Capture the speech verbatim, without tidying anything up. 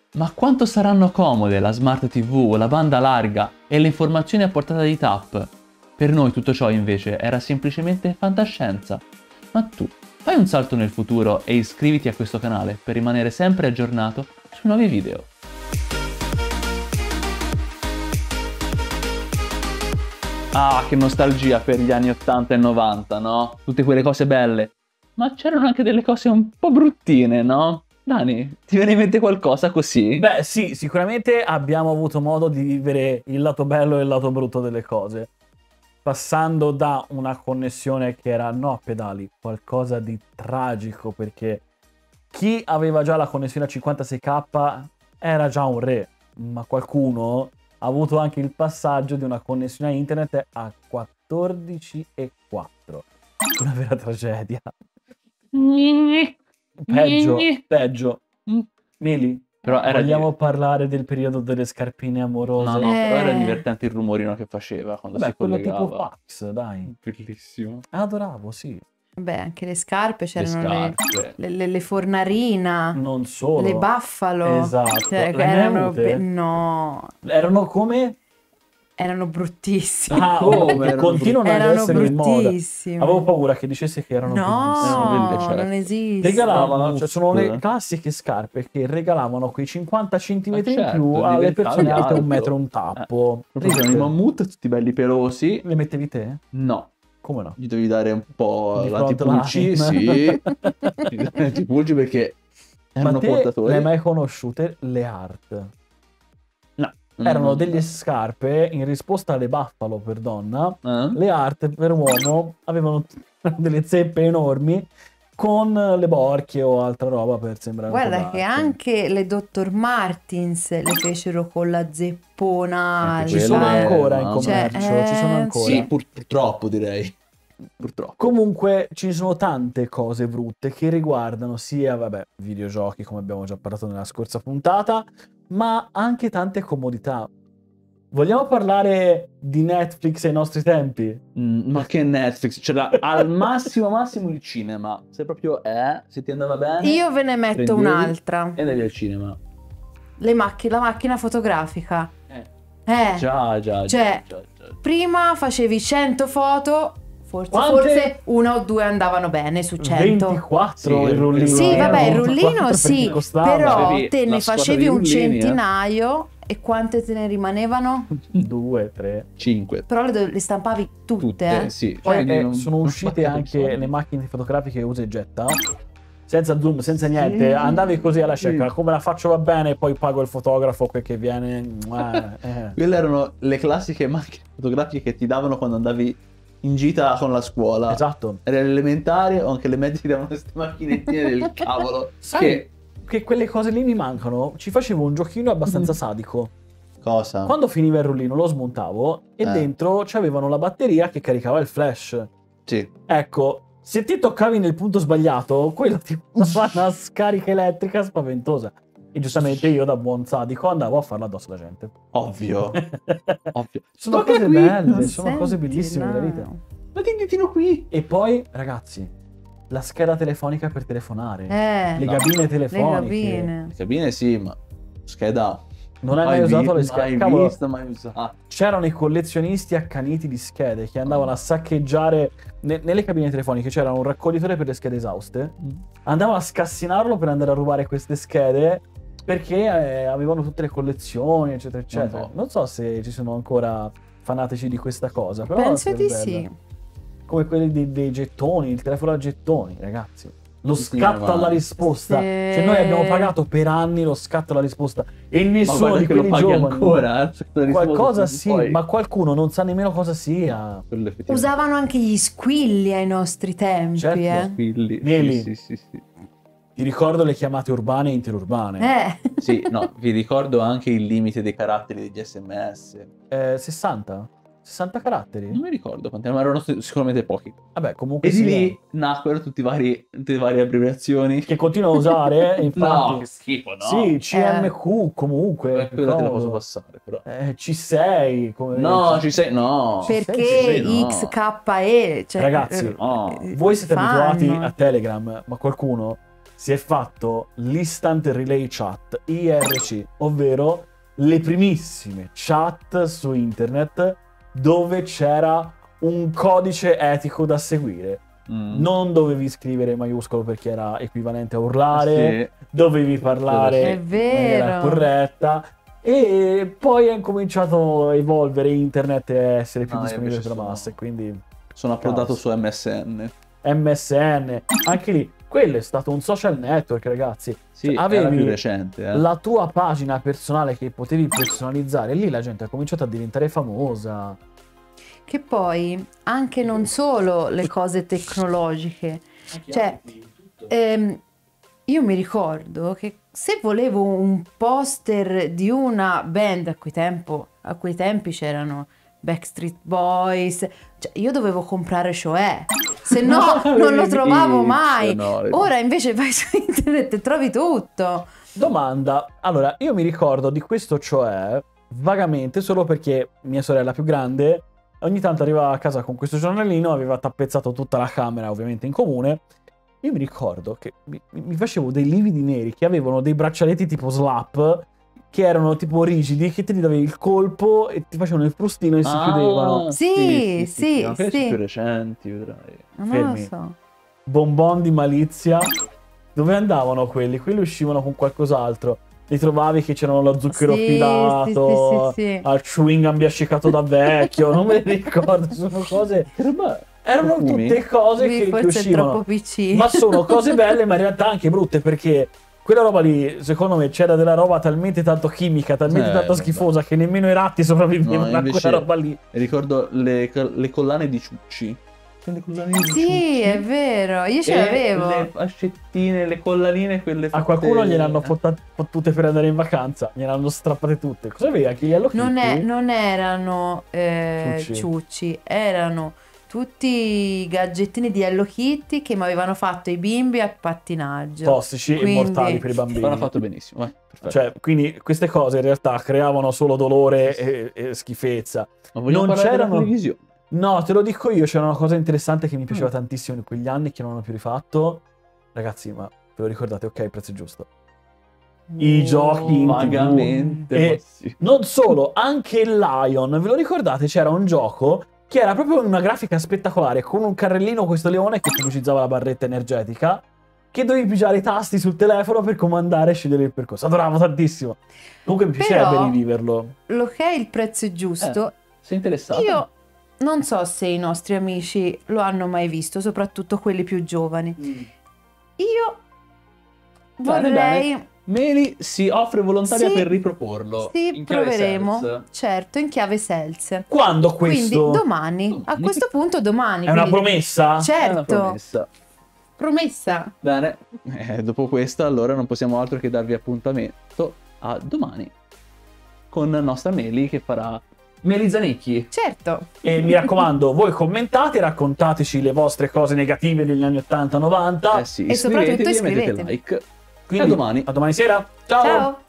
Ma quanto saranno comode la Smart T V, la banda larga e le informazioni a portata di tap? Per noi tutto ciò invece era semplicemente fantascienza. Ma tu, fai un salto nel futuro e iscriviti a questo canale per rimanere sempre aggiornato sui nuovi video. Ah, che nostalgia per gli anni ottanta e novanta, no? Tutte quelle cose belle. Ma c'erano anche delle cose un po' bruttine, no? Dani, ti viene in mente qualcosa così? Beh, sì, sicuramente abbiamo avuto modo di vivere il lato bello e il lato brutto delle cose. Passando da una connessione che era no a pedali, qualcosa di tragico, perché chi aveva già la connessione a cinquantasei K era già un re, ma qualcuno ha avuto anche il passaggio di una connessione a internet a quattordici e quattro. Una vera tragedia. Peggio, peggio. Meli, Però era vogliamo di- parlare del periodo delle scarpine amorose? No, no, però era Eh. divertente il rumorino che faceva quando Vabbè, si quello collegava. tipo fax, dai. Bellissimo. Adoravo, sì. Beh, anche le scarpe, Le c'erano le, scarpe. le, le- le fornarina, Non solo. le buffalo. Esatto. Cioè, Le hai mai erano, avute? be- no, Erano come? erano bruttissime. Ah, Come? oh, Erano continuano ad erano essere in moda. bruttissime. Avevo paura che dicesse che erano No, bellissime. Erano belle, certo. non esiste. Regalavano, cioè sono le Scusa. classiche scarpe che regalavano quei cinquanta centimetri Ma certo, in più alle diventavi persone alte un alto. metro e un tappo. Proprio erano i mammut tutti belli pelosi. Le mettevi te? No, Come no? gli devi dare un po' Di la frontline. tipulci, sì. Tipulci perché erano Ma te portatori. le hai mai conosciute le art? No. Erano Mm. delle scarpe in risposta alle buffalo per donna. Eh? Le art per uomo avevano delle zeppe enormi con le borchie o altra roba per sembrare un po' Guarda che dark. anche le doctor Martins le fecero con la zeppona Anche Ci quelle- sono alta. ancora in Mamma commercio, mia. ci sono Cioè, ancora. Sì, pur- purtroppo direi. Purtroppo. Comunque ci sono tante cose brutte che riguardano sia, vabbè, videogiochi come abbiamo già parlato nella scorsa puntata, ma anche tante comodità. Vogliamo parlare di Netflix ai nostri tempi? Mm, ma che Netflix? C'era al massimo massimo il cinema. Se proprio eh, se ti andava bene. Io ve ne metto prendevi un'altra. E andavi al cinema. Le macchine, la macchina fotografica. Eh. Eh, Già, già, Cioè, già, già, già. prima facevi cento foto, forse, Quante? forse una o due andavano bene su cento. ventiquattro Sì, il rullino. Sì, vabbè, il ventiquattro rullino perché sì, costava. però Avevi te la ne squadra facevi di un rullini, eh. centinaio e quante te ne rimanevano? Due, tre. Cinque. Però le, do- le stampavi tutte, Tutte, eh. sì. Poi Quindi eh, non- sono non uscite fate anche soldi. le macchine fotografiche usa e getta. Senza zoom, senza niente, Sì, andavi così alla sì. cieca, come la faccio va bene, poi pago il fotografo quel che viene. mua, eh. Quelle erano le classiche macchine fotografiche che ti davano quando andavi in gita con la scuola. Esatto. Era elementare o anche le medie ti davano queste macchinettine del cavolo. Sai Che che quelle cose lì mi mancano? Ci facevo un giochino abbastanza sadico. cosa? Quando finiva il rullino lo smontavo e Eh. dentro c'avevano la batteria che caricava il flash. Sì. Ecco, se ti toccavi nel punto sbagliato, quello ti fa una scarica elettrica spaventosa. E giustamente io da buon sadico andavo a farla addosso alla gente. Ovvio. Ovvio. Sono Tocca cose qui. belle, sono Senti, cose bellissime no. della vita. Ma che ditino qui? E poi, ragazzi, la scheda telefonica per telefonare. Eh, Le No. cabine le telefoniche. cabine. Le cabine sì, ma scheda. Non hai mai usato le schede? Mai Cavolo, visto, mai usato. c'erano i collezionisti accaniti di schede che andavano a saccheggiare ne- nelle cabine telefoniche. C'era un raccoglitore per le schede esauste. Andavano a scassinarlo per andare a rubare queste schede perché eh, avevano tutte le collezioni, eccetera, eccetera. so. Non so se ci sono ancora fanatici di questa cosa. Però Penso sarebbe di bella. sì. Come quelli dei, dei gettoni, il telefono a gettoni, ragazzi. Lo Sì, scatto ma- alla risposta. Sì. Cioè, noi abbiamo pagato per anni lo scatto alla risposta. E Ma nessuno guarda di che lo quelli paghi giovani. ancora. eh. Questa risposta Qualcosa non sì, puoi- ma qualcuno non sa nemmeno cosa sia. Quello effettivamente. Usavano anche gli squilli ai nostri tempi, Certo. eh. Pilli. Mieli. Sì, sì, sì, sì. Ti ricordo le chiamate urbane e interurbane. Eh. Sì, no, vi ricordo anche il limite dei caratteri degli sms. Eh, sessanta? sessanta caratteri? Non mi ricordo quanti, ma erano sicuramente pochi. Vabbè, comunque E di sia. lì nacquero tutti i vari, tutte le varie abbreviazioni. Che continuo a usare, No, infatti. che schifo, no. Sì, C M Q comunque. Eh, quella te la comodo. posso passare, però. Eh, C sei. Come... No, ci sei, no. Perché Sì, sì, no. X K E, cioè, Ragazzi, eh, no. eh, Voi siete fanno. abituati a Telegram, ma qualcuno si è fatto l'Instant Relay Chat, I R C, ovvero le primissime chat su internet dove c'era un codice etico da seguire. Mm. Non dovevi scrivere maiuscolo perché era equivalente a urlare, Sì. dovevi parlare È in maniera vero. corretta. E poi è cominciato a evolvere internet e essere più No, io disponibile invece per la sono- massa, e quindi Sono approdato Caos. su M S N. M S N, anche lì, quello è stato un social network, ragazzi. Sì, Cioè, era avevi più recente. Eh. la tua pagina personale che potevi personalizzare, lì la gente ha cominciato a diventare famosa. Che poi anche non solo le cose tecnologiche, cioè ehm, io mi ricordo che se volevo un poster di una band a quei, tempo, a quei tempi c'erano Backstreet Boys, cioè io dovevo comprare Shoè, se no non lo trovavo mai. No, no. Ora invece vai su internet e trovi tutto. Domanda, allora, io mi ricordo di questo, cioè, vagamente, solo perché mia sorella più grande ogni tanto arrivava a casa con questo giornalino, aveva tappezzato tutta la camera, ovviamente in comune. Io mi ricordo che mi, mi facevo dei lividi neri che avevano dei braccialetti tipo slap, che erano tipo rigidi, che te li davi il colpo e ti facevano il frustino e si Ah, chiudevano. Sì, sì, ma quelle sì. sono più recenti, vedrai. Non lo Fermi. so. Bonbon di malizia. Dove andavano quelli? Quelli uscivano con qualcos'altro. Li trovavi che c'erano lo zucchero Sì, filato, sì, sì, sì, sì. al chewing gum biascicato da vecchio, non me ne ricordo, sono cose... Che roba... Erano Profumi? tutte cose Lui che, che forse è uscivano. troppo piccino. Ma sono cose belle, ma in realtà anche brutte, perché quella roba lì, secondo me, c'era della roba talmente tanto chimica, talmente Eh, tanto vabbè. schifosa, che nemmeno i ratti sopravvivevano No, a invece- quella roba lì. Ricordo le, le collane di Ciucci. Le collane di Sì, Ciucci. è vero, io ce E l'avevo. le fascettine, le collaline, quelle A fatte... qualcuno gliel'hanno fotta- fottute per andare in vacanza, gliel'hanno strappate tutte. Cosa avevi anche gli Hello Non, è- Kitty? non erano eh, Ciucci. ciucci, erano tutti i gadgettini di Hello Kitty che mi avevano fatto i bimbi a pattinaggio. Tossici e Quindi- mortali per i bambini. L'hanno fatto benissimo, eh. Perfetto. Cioè, quindi queste cose in realtà creavano solo dolore e, e schifezza. Ma vogliamo non parlare della c'erano- televisione? No, te lo dico io, c'era una cosa interessante che mi piaceva Mm. tantissimo in quegli anni che non hanno più rifatto. Ragazzi, ma ve lo ricordate? Ok, il prezzo è giusto. I giochi in Vagamente, E- ma sì. Non solo, anche il Lion, ve lo ricordate? C'era un gioco che era proprio una grafica spettacolare, con un carrellino, questo leone che pubblicizzava la barretta energetica, che dovevi pigiare i tasti sul telefono per comandare e scegliere il percorso. Adoravo tantissimo. Comunque mi piacerebbe Però- riviverlo. Lo che è il prezzo è giusto, Sei interessato? io non so se i nostri amici lo hanno mai visto, soprattutto quelli più giovani. Io Bene, vorrei... Meli si offre volontaria Sì, per riproporlo. Sì, in chiave proveremo. Sales. Certo, in chiave sales. Quando Quindi questo? domani. A Domani. questo punto domani. È una quindi- promessa? È una Certo, promessa. promessa. Bene, eh, dopo questa allora non possiamo altro che darvi appuntamento a domani con la nostra Meli che farà Meli Zanicchi. Certo. E mi raccomando, voi commentate, raccontateci le vostre cose negative degli anni ottanta novanta. Eh sì, E soprattutto iscrivetevi e mettete iscrivetevi. like. Quindi, a domani. A domani sera. Ciao. Ciao.